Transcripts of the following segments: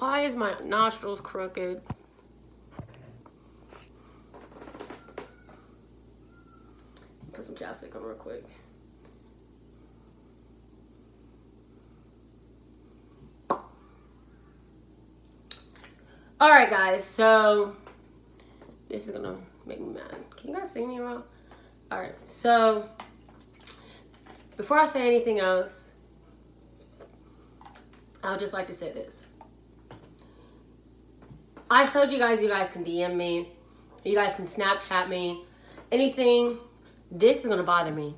Why is my nostrils crooked? Put some chapstick on real quick. Alright guys, so this is gonna make me mad. Can you guys see me well? Alright, so before I say anything else, I would just like to say this. I told you guys can DM me, you guys can Snapchat me, anything. This is gonna bother me.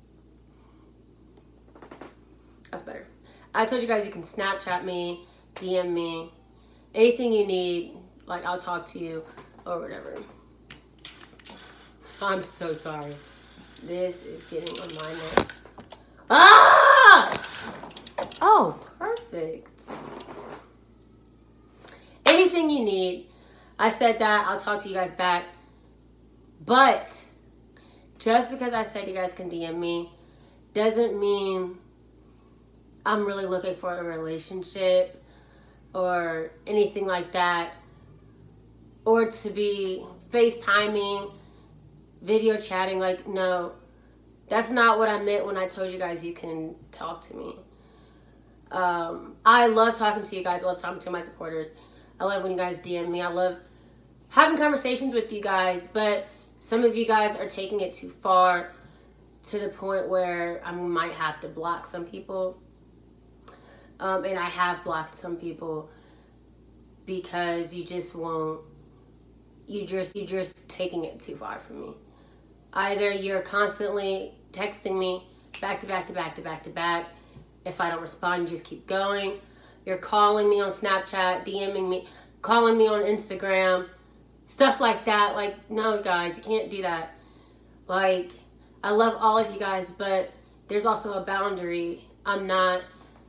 That's better. I told you guys you can Snapchat me, DM me, anything you need, like I'll talk to you or whatever. I'm so sorry. This is getting on my nerve. Ah! Oh, perfect. Anything you need. I said that. I'll talk to you guys back. But just because I said you guys can DM me doesn't mean I'm really looking for a relationship or anything like that, or to be FaceTiming, video chatting. Like, no, that's not what I meant when I told you guys you can talk to me. I love talking to you guys. I love talking to my supporters. I love when you guys DM me. I love having conversations with you guys, but some of you guys are taking it too far to the point where I might have to block some people. And I have blocked some people because you just won't, you're just taking it too far from me. Either you're constantly texting me back to back to back to back to back. If I don't respond, you just keep going. You're calling me on Snapchat, DMing me, calling me on Instagram, stuff like that. Like, no, guys, you can't do that. Like, I love all of you guys, but there's also a boundary. I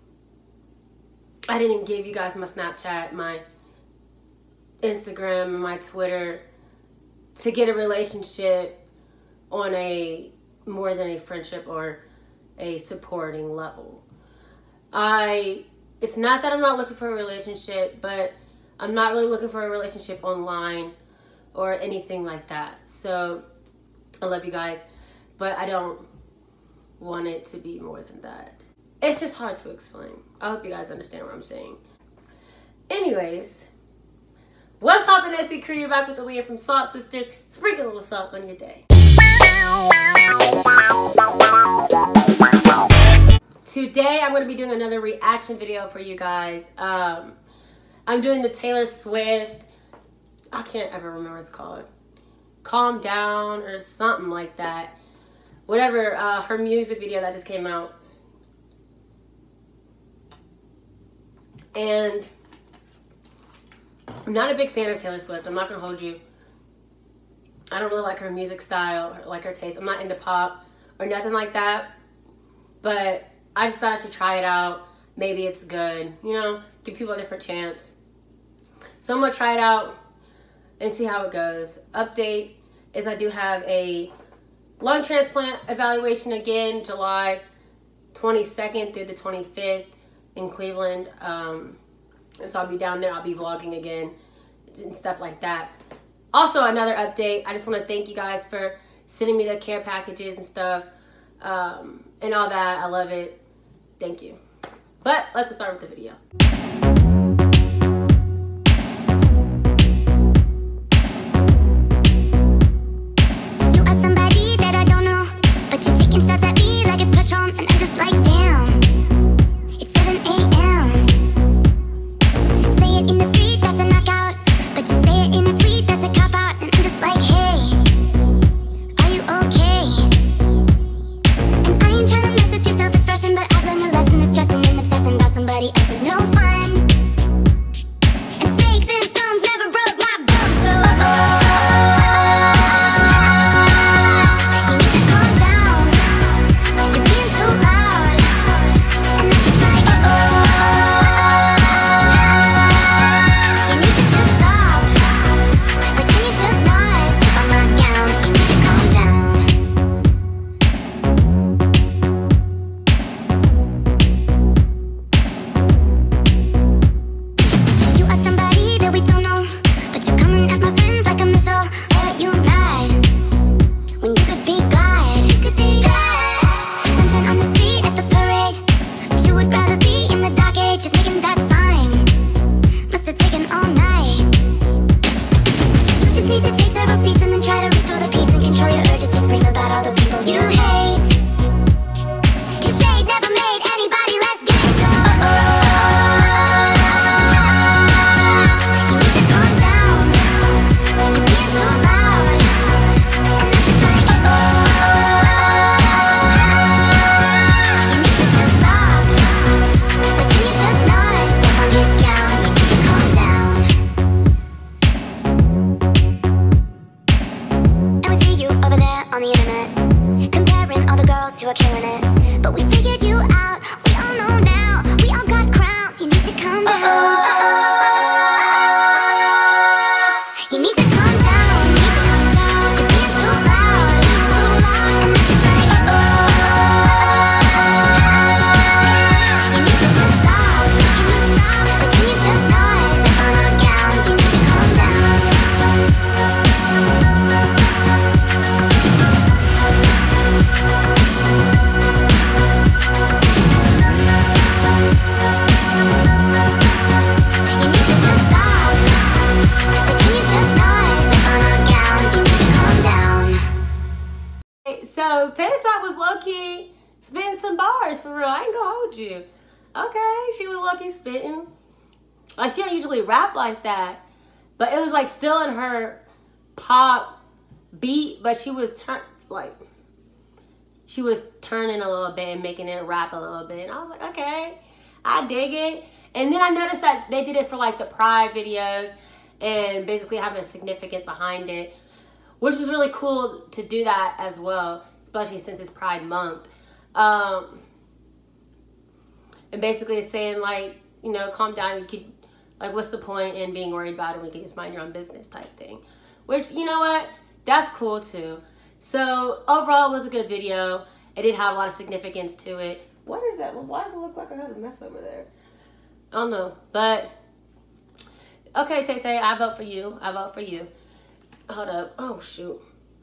didn't give you guys my Snapchat, my Instagram, and my Twitter to get a relationship on a more than a friendship or a supporting level. It's not that I'm not looking for a relationship, but I'm not really looking for a relationship online or anything like that. So I love you guys, but I don't want it to be more than that. It's just hard to explain. I hope you guys understand what I'm saying. Anyways, what's poppin', SC Crew? You're back with Aaliyah from Salt Sisters. Sprinkle a little salt on your day. Today I'm going to be doing another reaction video for you guys. I'm doing the Taylor Swift, I can't ever remember what it's called, Calm Down or something like that. Whatever, her music video that just came out. And I'm not a big fan of Taylor Swift. I'm not going to hold you. I don't really like her music style, or like her taste. I'm not into pop or nothing like that. But I just thought I should try it out. Maybe it's good. You know, give people a different chance. So I'm going to try it out and see how it goes. Update is I do have a lung transplant evaluation again, July 22nd through the 25th in Cleveland. So I'll be down there. I'll be vlogging again and stuff like that. Also, another update. I just want to thank you guys for sending me the care packages and stuff and all that. I love it. Thank you. But let's get started with the video. You are somebody that I don't know, but you're taking shots at me like it's Patron, and I'm just like, damn. It's 7 a.m. Say it in the street, that's a knockout, but you say it in a tweet, that's a cop out, and I'm just like, hey, are you okay? And I ain't trying to mess with your self-expression, but I've learned a lesson that's stressing and obsessing about somebody else is no fun. And snakes and stones never broke my bones, so you need to calm down. You're being too loud. bars, for real. I ain't gonna hold you. Okay, she was lucky spitting. Like, she don't usually rap like that. But it was, like, still in her pop beat, but she was turning a little bit and making it rap a little bit. And I was like, okay, I dig it. And then I noticed that they did it for, like, the Pride videos and basically having a significance behind it, which was really cool to do that as well, especially since it's Pride Month. And basically it's saying, like, you know, calm down. You could, like, what's the point in being worried about it when you can just mind your own business type thing? Which, you know what? That's cool too. So overall, it was a good video. It did have a lot of significance to it. What is that? Why does it look like I have a mess over there? I don't know. But, okay, Tay-Tay, I vote for you. I vote for you. Hold up. Oh, shoot.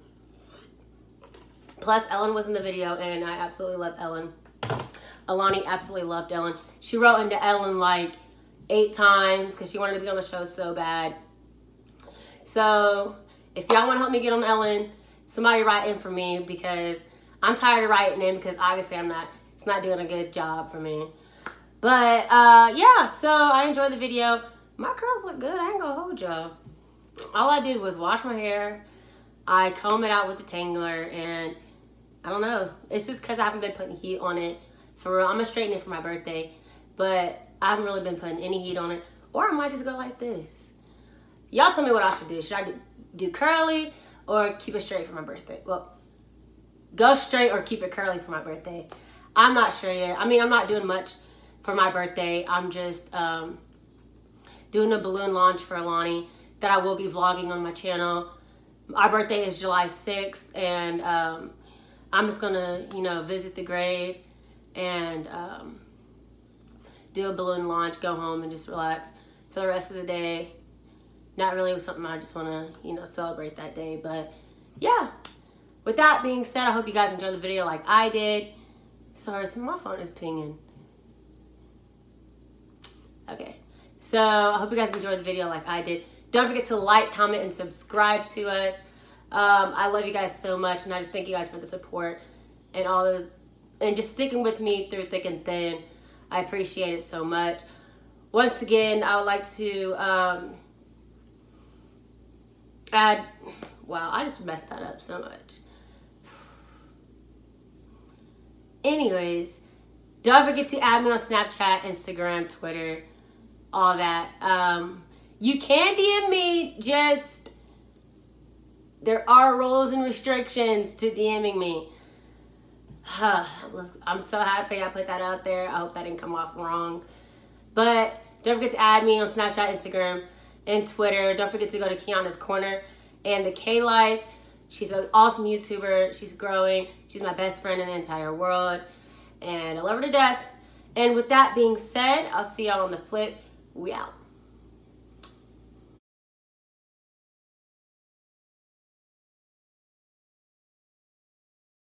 Plus, Ellen was in the video, and I absolutely love Ellen. Alani absolutely loved Ellen. She wrote into Ellen like 8 times because she wanted to be on the show so bad. So, if y'all want to help me get on Ellen, somebody write in for me because I'm tired of writing in because obviously it's not doing a good job for me. But, yeah, so I enjoyed the video. My curls look good. I ain't gonna hold y'all. All I did was wash my hair. I comb it out with the tangler, and I don't know. It's just because I haven't been putting heat on it. For real, I'm gonna straighten it for my birthday, but I haven't really been putting any heat on it. Or I might just go like this. Y'all tell me what I should do. Should I do curly or keep it straight for my birthday? Well, go straight or keep it curly for my birthday. I'm not sure yet. I mean, I'm not doing much for my birthday. I'm just doing a balloon launch for Alani that I will be vlogging on my channel. Our birthday is July 6th, and I'm just gonna, you know, visit the grave and do a balloon launch, go home and just relax for the rest of the day. Not really something I just want to, you know, celebrate that day. But yeah, with that being said, I hope you guys enjoyed the video like I did. Sorry, so my phone is pinging. Okay, so I hope you guys enjoyed the video like I did. Don't forget to like, comment, and subscribe to us. I love you guys so much, and I just thank you guys for the support and and just sticking with me through thick and thin. I appreciate it so much. Once again, I would like to add, wow, I just messed that up so much. Anyways, don't forget to add me on Snapchat, Instagram, Twitter, all that. You can DM me, just there are rules and restrictions to DMing me. I'm so happy I put that out there. I hope that didn't come off wrong. But don't forget to add me on Snapchat, Instagram, and Twitter. Don't forget to go to Kiana's Korner and the K-Life. She's an awesome YouTuber. She's growing. She's my best friend in the entire world. And I love her to death. And with that being said, I'll see y'all on the flip. We out.